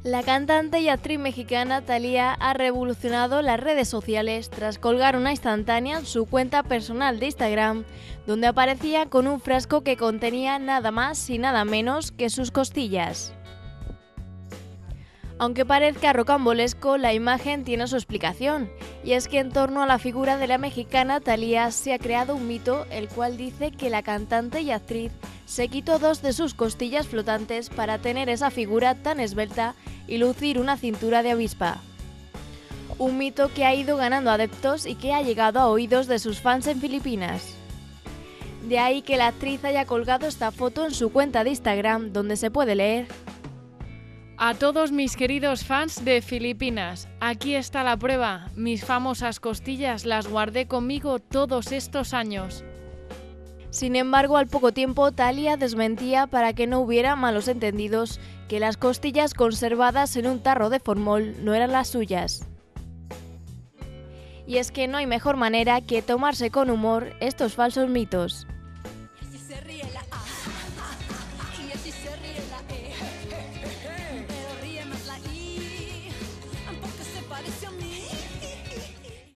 La cantante y actriz mexicana Thalía ha revolucionado las redes sociales tras colgar una instantánea en su cuenta personal de Instagram, donde aparecía con un frasco que contenía nada más y nada menos que sus costillas. Aunque parezca rocambolesco, la imagen tiene su explicación, y es que en torno a la figura de la mexicana Thalía se ha creado un mito, el cual dice que la cantante y actriz se quitó 2 de sus costillas flotantes para tener esa figura tan esbelta y lucir una cintura de avispa. Un mito que ha ido ganando adeptos y que ha llegado a oídos de sus fans en Filipinas. De ahí que la actriz haya colgado esta foto en su cuenta de Instagram, donde se puede leer: a todos mis queridos fans de Filipinas, aquí está la prueba. Mis famosas costillas las guardé conmigo todos estos años. Sin embargo, al poco tiempo, Thalía desmentía, para que no hubiera malos entendidos, que las costillas conservadas en un tarro de formol no eran las suyas. Y es que no hay mejor manera que tomarse con humor estos falsos mitos. Si se ríe